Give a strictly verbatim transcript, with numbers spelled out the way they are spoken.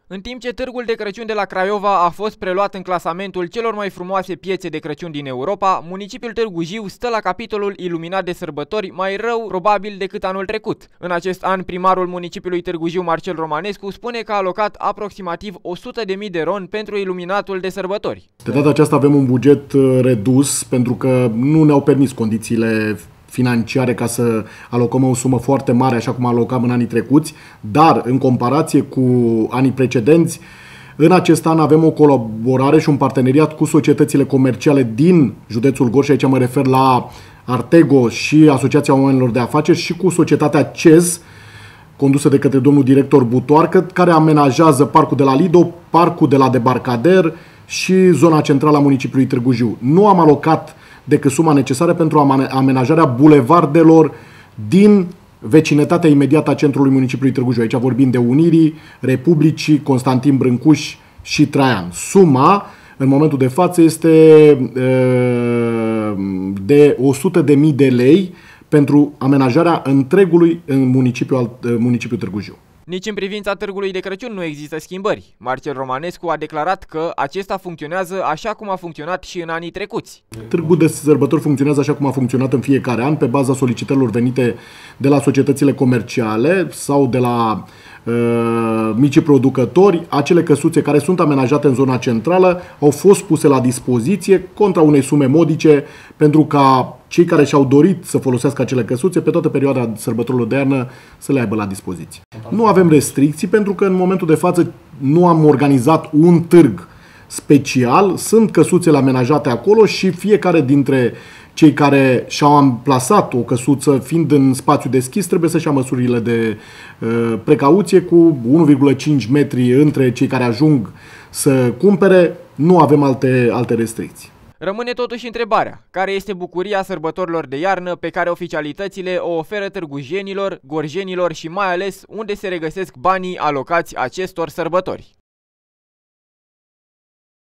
În timp ce Târgul de Crăciun de la Craiova a fost preluat în clasamentul celor mai frumoase piețe de Crăciun din Europa, municipiul Târgu Jiu stă la capitolul iluminat de sărbători mai rău, probabil, decât anul trecut. În acest an, primarul municipiului Târgu Jiu, Marcel Romanescu, spune că a alocat aproximativ o sută de mii de ron pentru iluminatul de sărbători. De data aceasta avem un buget redus pentru că nu ne-au permis condițiile financiare ca să alocăm o sumă foarte mare, așa cum alocam în anii trecuți, dar în comparație cu anii precedenți, în acest an avem o colaborare și un parteneriat cu societățile comerciale din județul Gorj, și aici mă refer la Artego și Asociația Oamenilor de Afaceri, și cu societatea C E Z, condusă de către domnul director Butoarcă, care amenajează parcul de la Lido, parcul de la Debarcader și zona centrală a municipiului Târgu Jiu. Nu am alocat decât suma necesară pentru amenajarea bulevardelor din vecinătatea imediată a centrului municipiului Târgu Jiu. Aici vorbim de Unirii, Republicii, Constantin Brâncuș și Traian. Suma, în momentul de față, este de o sută de mii de lei pentru amenajarea întregului în municipiul, municipiul Târgu Jiu. Nici în privința Târgului de Crăciun nu există schimbări. Marcel Romanescu a declarat că acesta funcționează așa cum a funcționat și în anii trecuți. Târgul de sărbători funcționează așa cum a funcționat în fiecare an, pe baza solicitărilor venite de la societățile comerciale sau de la uh, micii producători. Acele căsuțe care sunt amenajate în zona centrală au fost puse la dispoziție contra unei sume modice pentru ca cei care și-au dorit să folosească acele căsuțe pe toată perioada sărbătorilor de iarnă să le aibă la dispoziție. Nu avem restricții pentru că în momentul de față nu am organizat un târg special, sunt căsuțele amenajate acolo și fiecare dintre cei care și-au amplasat o căsuță fiind în spațiu deschis trebuie să-și ia măsurile de uh, precauție cu unu virgulă cinci metri între cei care ajung să cumpere. Nu avem alte, alte restricții. Rămâne totuși întrebarea, care este bucuria sărbătorilor de iarnă pe care oficialitățile o oferă târgujenilor, gorjenilor și mai ales unde se regăsesc banii alocați acestor sărbători.